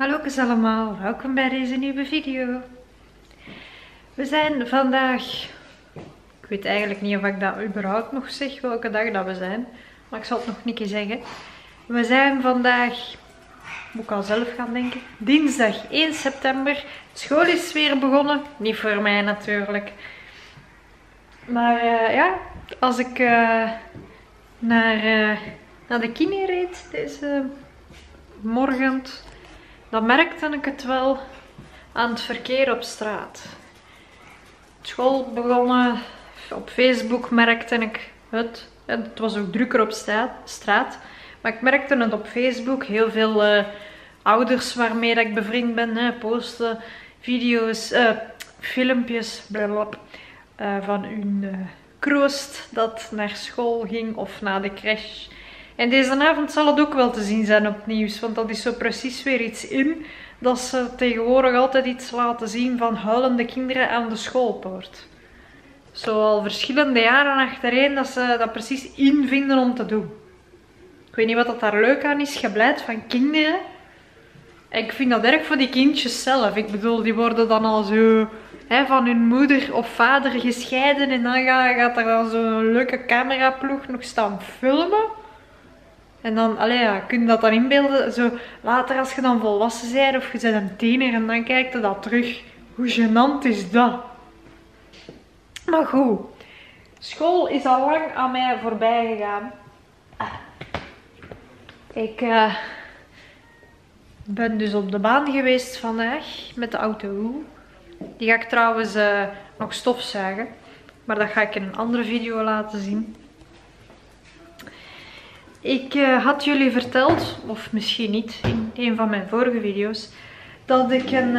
Hallo allemaal, welkom bij deze nieuwe video. We zijn vandaag, ik weet eigenlijk niet of ik dat überhaupt nog zeg welke dag dat we zijn, maar ik zal het nog een keer zeggen. We zijn vandaag, moet ik al zelf gaan denken, dinsdag 1 september. School is weer begonnen, niet voor mij natuurlijk. Maar ja, als ik naar de kine reed deze morgen, dan merkte ik het wel aan het verkeer op straat. School begonnen, op Facebook merkte ik het. Het was ook drukker op straat. Maar ik merkte het op Facebook. Heel veel ouders waarmee dat ik bevriend ben posten video's, filmpjes blablabla, van hun kroost dat naar school ging of naar de crash. En deze avond zal het ook wel te zien zijn op nieuws, want dat is zo precies weer iets in dat ze tegenwoordig altijd iets laten zien van huilende kinderen aan de schoolpoort. Zo al verschillende jaren achtereen dat ze dat precies in vinden om te doen. Ik weet niet wat dat daar leuk aan is, gebleid van kinderen. En ik vind dat erg voor die kindjes zelf. Ik bedoel, die worden dan al zo van hun moeder of vader gescheiden en dan gaat er dan zo'n leuke cameraploeg nog staan filmen. En dan, kun je dat dan inbeelden, zo later als je dan volwassen bent of je bent een tiener en dan kijkt je dat terug. Hoe gênant is dat? Maar goed, school is al lang aan mij voorbij gegaan. Ik ben dus op de baan geweest vandaag met de auto. Die ga ik trouwens nog stofzuigen, maar dat ga ik in een andere video laten zien. Ik had jullie verteld, of misschien niet, in een van mijn vorige video's, dat ik een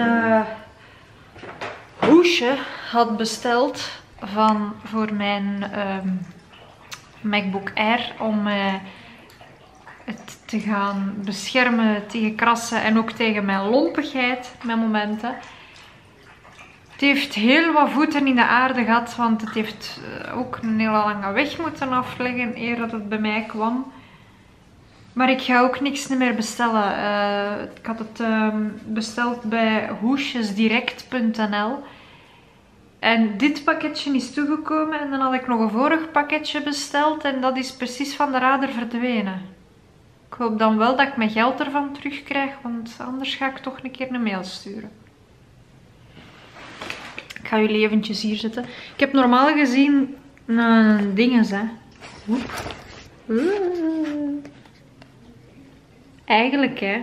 hoesje had besteld voor mijn MacBook Air om het te gaan beschermen tegen krassen en ook tegen mijn lompigheid met momenten. Het heeft heel wat voeten in de aarde gehad, want het heeft ook een hele lange weg moeten afleggen eer dat het bij mij kwam. Maar ik ga ook niks meer bestellen. Ik had het besteld bij hoesjesdirect.nl. En dit pakketje is toegekomen. En dan had ik nog een vorig pakketje besteld. En dat is precies van de radar verdwenen. Ik hoop dan wel dat ik mijn geld ervan terugkrijg. Want anders ga ik toch een keer een mail sturen. Ik ga jullie eventjes hier zetten. Ik heb normaal gezien dinges, hè. Eigenlijk, hè.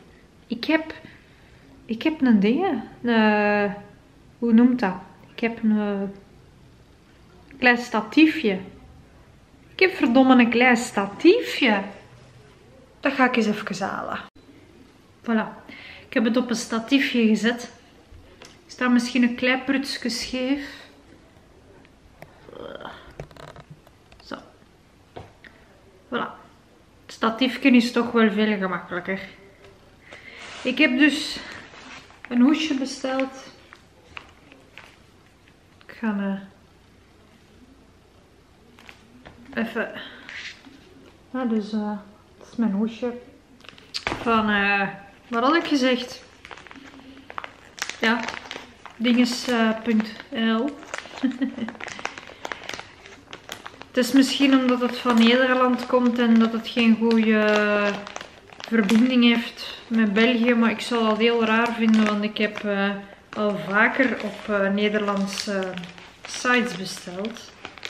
Ik heb een ding. Hoe noemt dat? Ik heb een klein statiefje. Ik heb verdomme een klein statiefje. Dat ga ik eens even halen. Voilà. Ik heb het op een statiefje gezet. Staat misschien een klein prutsje scheef. Zo. Voilà. Het statiefje is toch wel veel gemakkelijker. Ik heb dus een hoesje besteld. Ik ga even... Ja, dus dat is mijn hoesje. Van, wat had ik gezegd? Ja, dinges.nl. Het is misschien omdat het van Nederland komt en dat het geen goede verbinding heeft met België. Maar ik zou dat heel raar vinden, want ik heb al vaker op Nederlandse sites besteld.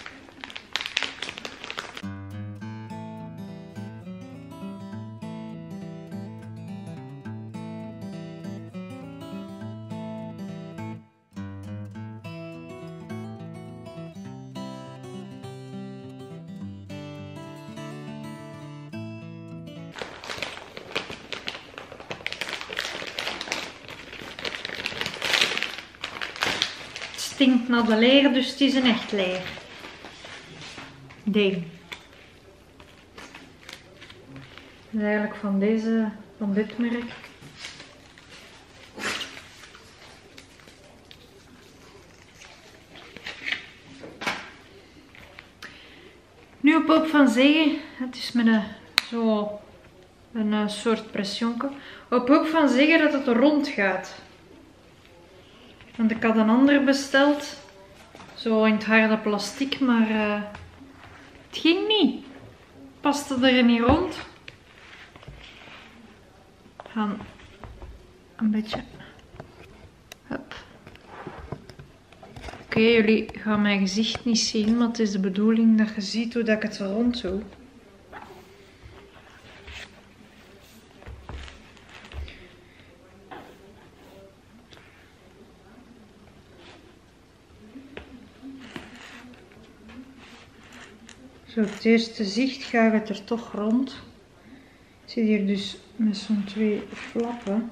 Het stinkt naar de leer, dus het is een echt leer. Ding. Het is eigenlijk van dit merk. Nu op hoop van zeggen, het is met een zo Een soort pressionke. Op hoop van zeggen dat het rond gaat. Want ik had een ander besteld. Zo in het harde plastic, maar het ging niet. Paste er niet rond. Gaan een beetje. Hup. Oké, jullie gaan mijn gezicht niet zien, maar het is de bedoeling dat je ziet hoe dat ik het rond doe. Zo, op het eerste zicht gaat het er toch rond. Ik zit hier dus met zo'n 2 flappen.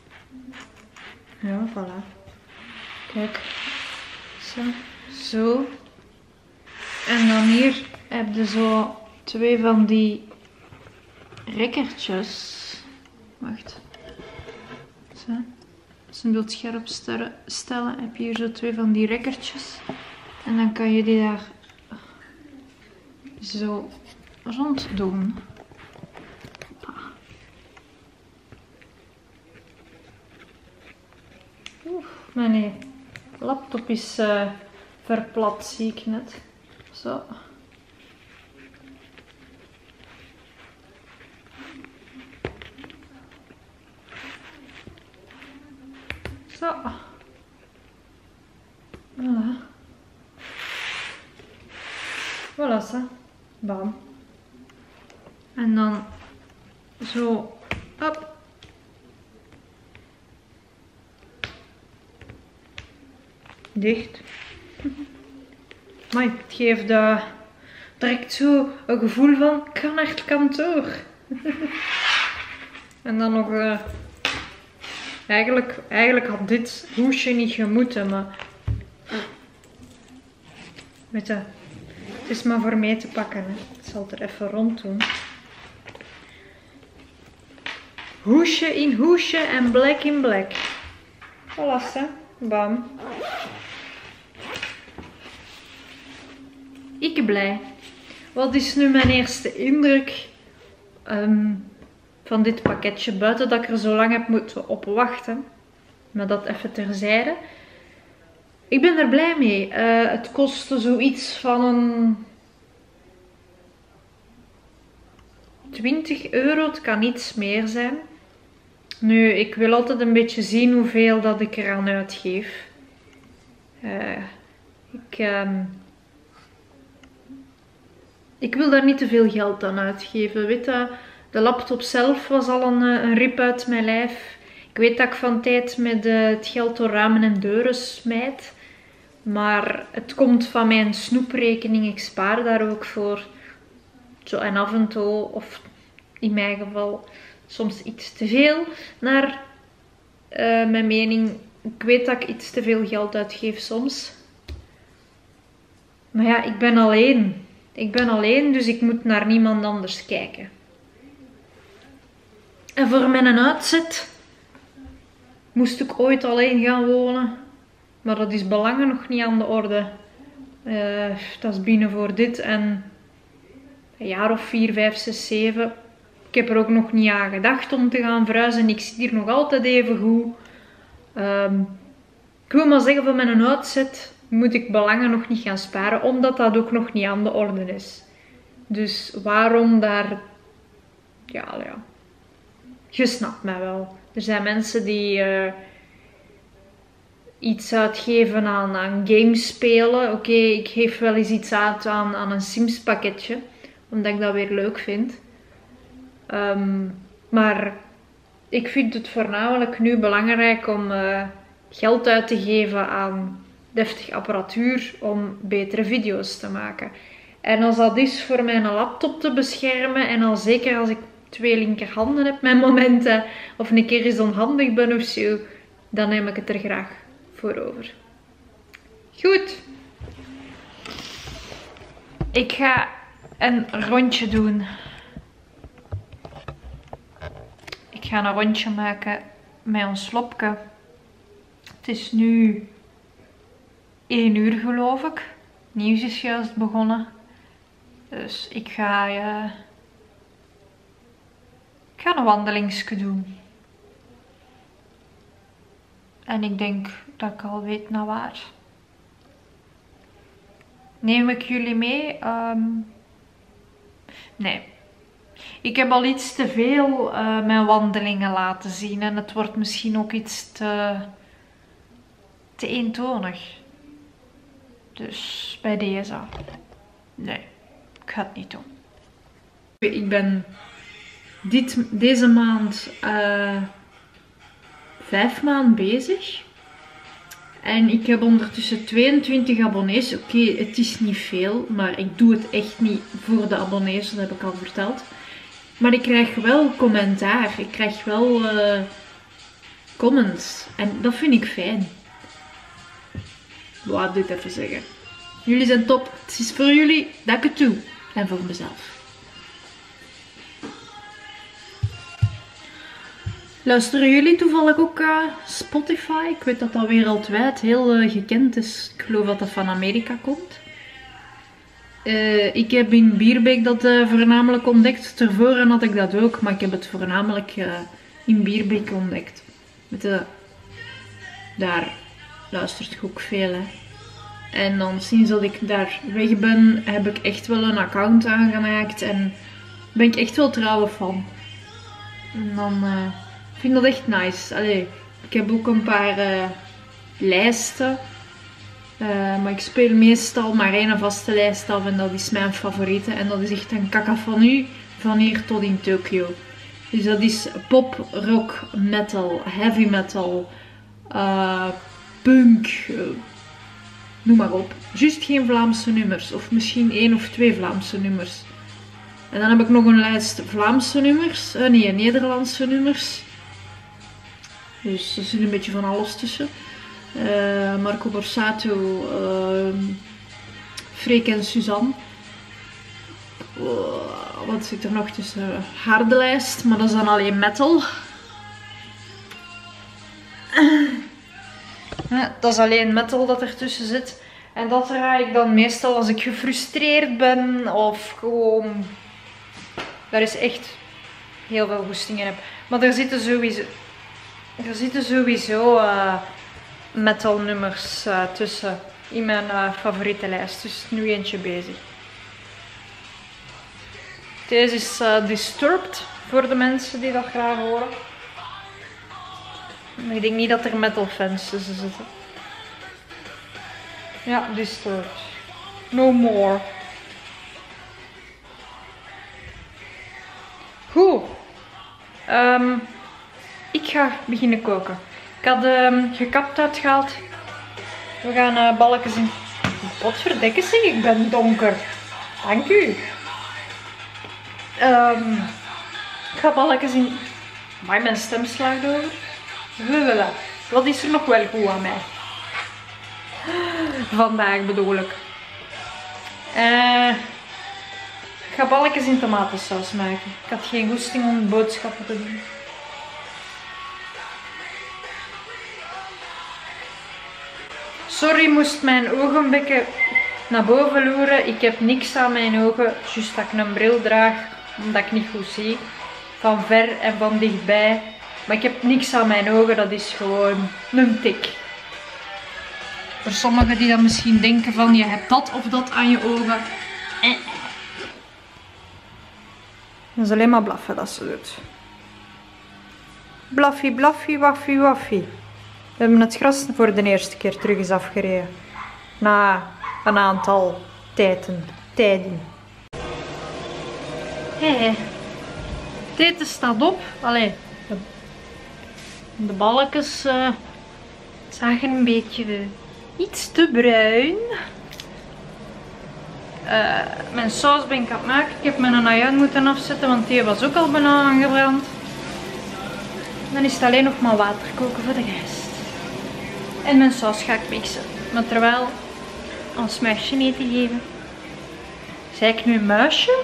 Ja, voilà. Kijk. Zo. Zo. En dan hier heb je zo 2 van die rekkertjes. Wacht. Zo. Als je wilt scherp stellen, heb je hier zo 2 van die rekkertjes. En dan kan je die daar zo rond doen. Oeh, mijn laptop is verplat, zie ik net. Zo. Zo. Voilà. Voilà, zo. Bam. En dan zo. Hop. Dicht. Maar het geeft direct zo een gevoel van ik ga naar het kantoor. En dan nog eigenlijk had dit hoesje niet gemoeten, maar weet je, het is maar voor mij te pakken. Hè. Ik zal het er even rond doen. Hoesje in hoesje en black in black. Voilà, hè. Bam. Ik blij. Wat is nu mijn eerste indruk van dit pakketje? Buiten dat ik er zo lang heb moeten op wachten. Maar dat even terzijde. Ik ben er blij mee. Het kostte zoiets van een 20 euro. Het kan iets meer zijn. Nu, ik wil altijd een beetje zien hoeveel dat ik eraan uitgeef. Ik wil daar niet te veel geld aan uitgeven. Weet je, de laptop zelf was al een rip uit mijn lijf. Ik weet dat ik van tijd met het geld door ramen en deuren smijt. Maar het komt van mijn snoeprekening. Ik spaar daar ook voor. Zo, en af en toe, of in mijn geval, soms iets te veel. Naar mijn mening. Ik weet dat ik iets te veel geld uitgeef soms. Maar ja, ik ben alleen. Ik ben alleen, dus ik moet naar niemand anders kijken. En voor mijn uitzet moest ik ooit alleen gaan wonen. Maar dat is belangen nog niet aan de orde. Dat is binnen voor dit en een jaar of 4, 5, 6, 7. Ik heb er ook nog niet aan gedacht om te gaan verhuizen. Ik zit hier nog altijd even goed. Ik wil maar zeggen, voor mijn uitzet moet ik belangen nog niet gaan sparen. Omdat dat ook nog niet aan de orde is. Dus waarom daar... Ja. Je snapt mij wel. Er zijn mensen die iets uitgeven aan games spelen. Oké, ik geef wel eens iets uit aan een Sims pakketje. Omdat ik dat weer leuk vind. Maar ik vind het voornamelijk nu belangrijk om geld uit te geven aan deftig apparatuur om betere video's te maken. En als dat is voor mijn laptop te beschermen en al zeker als ik 2 linkerhanden heb met momenten of een keer eens onhandig ben of zo, dan neem ik het er graag voor over. Goed. Ik ga een rondje doen. Ik ga een rondje maken met ons slopke. Het is nu 1 uur geloof ik. Nieuws is juist begonnen. Dus ik ga Ik ga een wandelingsje doen. En ik denk dat ik al weet naar waar. Neem ik jullie mee? Nee. Ik heb al iets te veel mijn wandelingen laten zien. En het wordt misschien ook iets te eentonig. Dus bij deze. Nee, ik ga het niet doen. Ik ben deze maand 5 maanden bezig. En ik heb ondertussen 22 abonnees. Oké, het is niet veel, maar ik doe het echt niet voor de abonnees, dat heb ik al verteld. Maar ik krijg wel commentaar. Ik krijg wel comments. En dat vind ik fijn. Laat dit even zeggen. Jullie zijn top. Het is voor jullie dat ik het doe. En voor mezelf. Luisteren jullie toevallig ook Spotify? Ik weet dat dat wereldwijd heel gekend is. Ik geloof dat dat van Amerika komt. Ik heb in Bierbeek dat voornamelijk ontdekt. Tevoren had ik dat ook, maar ik heb het voornamelijk in Bierbeek ontdekt. Daar luistert ik ook veel, hè. En dan sinds dat ik daar weg ben, heb ik echt wel een account aangemaakt. En ben ik echt wel trouw van. En dan vind ik dat echt nice. Allee, ik heb ook een paar lijsten. Maar ik speel meestal maar één vaste lijst af en dat is mijn favoriete. En dat is echt een cacophonie van hier tot in Tokio. Dus dat is pop, rock, metal, heavy metal, punk, noem maar op. Juist geen Vlaamse nummers. Of misschien 1 of 2 Vlaamse nummers. En dan heb ik nog een lijst Vlaamse nummers. Nee, Nederlandse nummers. Dus er zit een beetje van alles tussen. Marco Borsato, Freek en Suzanne. Wat zit er nog tussen? Harde lijst, maar dat is dan alleen metal. Dat is alleen metal dat ertussen zit. En dat draai ik dan meestal als ik gefrustreerd ben of gewoon... Daar is echt heel veel goesting in heb. Maar er zitten sowieso metal nummers tussen in mijn favoriete lijst. Dus nu eentje bezig. Deze is Disturbed voor de mensen die dat graag horen. Maar ik denk niet dat er metal fans tussen zitten. Ja, Disturbed. No more. Goed. Ik ga beginnen koken. Ik had gekapt uitgehaald. We gaan balletjes in. Potverdekken zeg, ik ben donker. Dank u. Ik ga balletjes in. Maar mijn stem slaagt over. Wat is er nog wel goed aan mij? Vandaag bedoel ik. Ik ga balletjes in tomatensaus maken. Ik had geen goesting om boodschappen te doen. Sorry, moest mijn ogen een beetje naar boven loeren. Ik heb niks aan mijn ogen. Juist dat ik een bril draag, omdat ik niet goed zie. Van ver en van dichtbij. Maar ik heb niks aan mijn ogen. Dat is gewoon een tik. Voor sommigen die dan misschien denken van je hebt dat of dat aan je ogen. Dat is alleen maar blaffen dat ze doet. Blaffie, blaffie, waffie, waffie. We hebben het gras voor de eerste keer terug eens afgereden. Na een aantal tijden. Hé, het eten staat op. Allee, de balletjes zagen een beetje iets te bruin. Mijn saus ben ik aan het maken. Ik heb mijn ajuin moeten afzetten, want die was ook al bijna aangebrand. Dan is het alleen nog maar water koken voor de rijst. En mijn saus ga ik mixen. Maar terwijl, als muisje eten geven. Zei ik nu een muisje?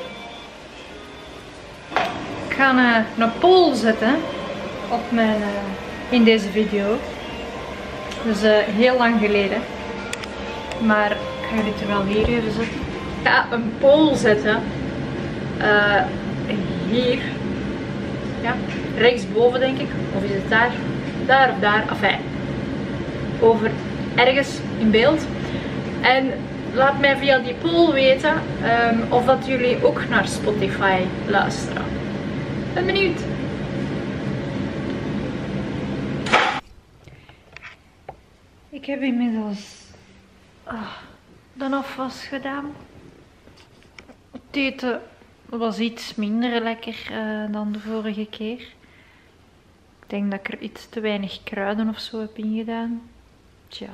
Ik ga een poll zetten op mijn, in deze video. Dus heel lang geleden. Maar ik ga dit er wel hier even zetten. Ik ga een poll zetten. Hier. Ja, rechtsboven denk ik. Of is het daar? Daar of daar. Enfin, over ergens in beeld. En laat mij via die poll weten of dat jullie ook naar Spotify luisteren. Ben benieuwd. Ik heb inmiddels de afwas gedaan. Het eten was iets minder lekker dan de vorige keer. Ik denk dat ik er iets te weinig kruiden of zo heb ingedaan. Tja.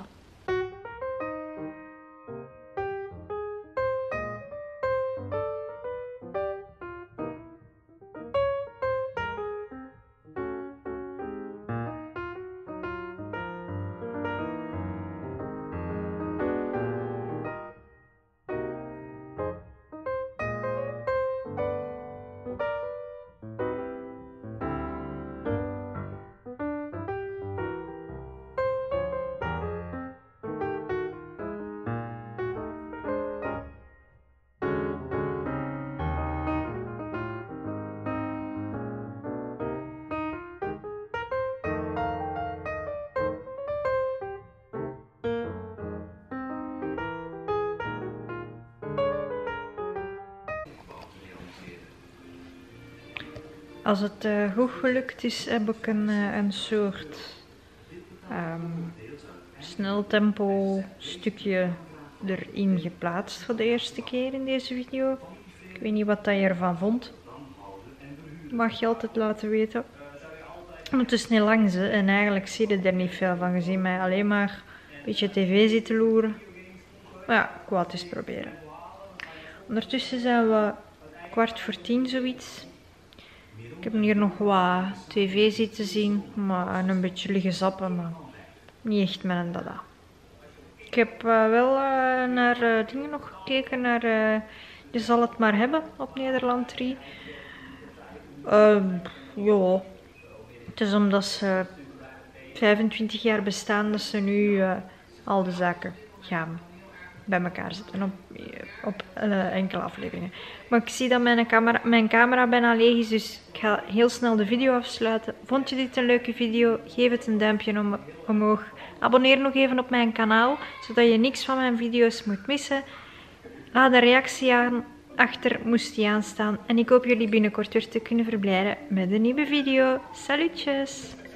Als het goed gelukt is, heb ik een soort snel tempo stukje erin geplaatst voor de eerste keer in deze video. Ik weet niet wat je ervan vond. Mag je altijd laten weten. Het is niet lang en eigenlijk zie je er niet veel van. Je ziet mij alleen maar een beetje tv zitten loeren. Maar ja, ik wou het eens proberen. Ondertussen zijn we 9:15 zoiets. Ik heb hier nog wat tv zitten zien, maar een beetje liggen zappen, maar niet echt met een dada. Ik heb wel naar dingen nog gekeken, naar Je zal het maar hebben op Nederland 3. Ja, het is omdat ze 25 jaar bestaan dat ze nu al de zaken gaan bij elkaar zetten op enkele afleveringen. Maar ik zie dat mijn camera bijna leeg is, dus ik ga heel snel de video afsluiten. Vond je dit een leuke video? Geef het een duimpje omhoog. Abonneer nog even op mijn kanaal, zodat je niks van mijn video's moet missen. Laat een reactie achter, moest die aanstaan. En ik hoop jullie binnenkort weer te kunnen verblijden met een nieuwe video. Salutjes!